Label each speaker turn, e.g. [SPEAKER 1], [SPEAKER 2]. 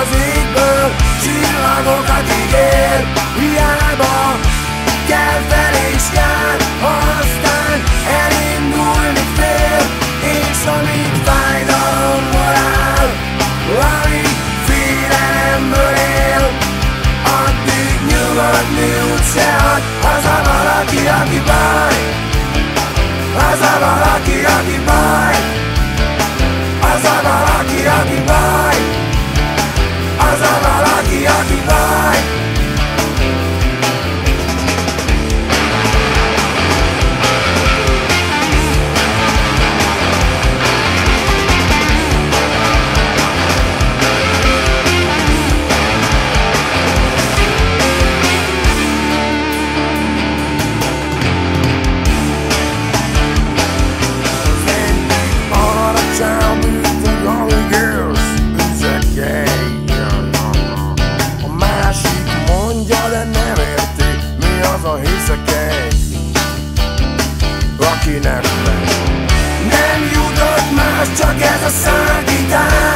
[SPEAKER 1] az égből csillagokat ígér. Hiába kell fel és jár, aztán elindulni fél, és amíg fájdalomból áll, amíg félelemből él, addig nyugodni úgyse ad. Az a valaki, aki baj, az a valaki, aki baj, az a valaki, aki baj, az a valaki, aki baj. Nem jutott más, csak ez a szár gitár.